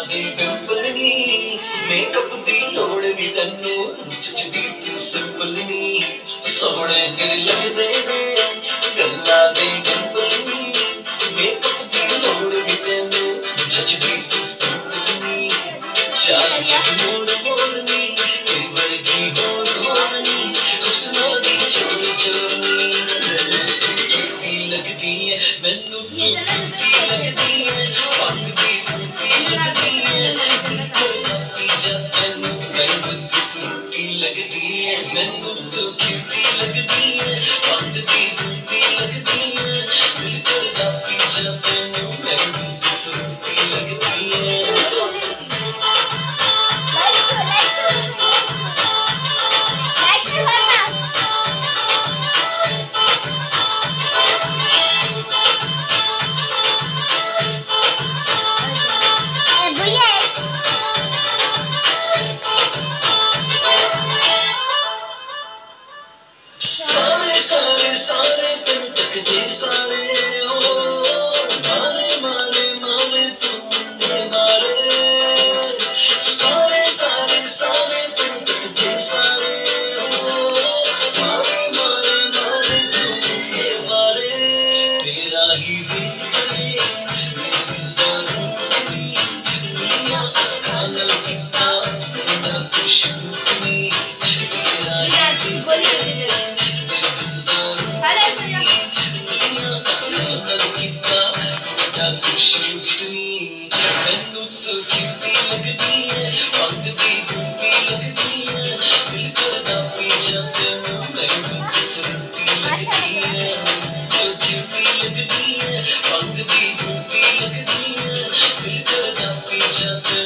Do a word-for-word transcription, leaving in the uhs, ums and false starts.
दी pimple नी makeup दी लोड़ नी तन्नू जचदी तू simple नी सोहणे तेरे लगदे ने गल्लां दे डिंपल नी मेकअप दी लोड़ नी तन्नू जचदी तू सिंपल नी चाल जग मोड़ मोड़ नी तेरी वर्गी होर होर नी हुस्ना दी चोर चोर नी क्यूटी लगदी है मैनू तू क्यूटी लगदी है मैनू तो क्यूटी लगदी है वक्त दी फ्रूटी लगदी है दिल करदा पी जा तैनू मैनू तो फ्रूटी लगदी है। सारे सारे सारे तुम तकदे सारे हो मारे मारे मारे तुम मुंडे मारे सारे सारे सारे तुम तकदे सारे हो मारे मारे मारे तुम मुंडे मारे तेरा ही वेट करे मेरे दिल दा रूनी दुनिया अखां नाल कीता तेरा कुछ नहीं तेरा ही वेट मैनू तो क्यूटी लगदी है वक्त दी फ्रूटी लगदी है दिल करदा पी जा तैनू मैनू तो फ्रूटी लगदी है तो क्यूटी लगदी है वक्त दी फ्रूटी लगदी है दिल करदा पी जा तैनू।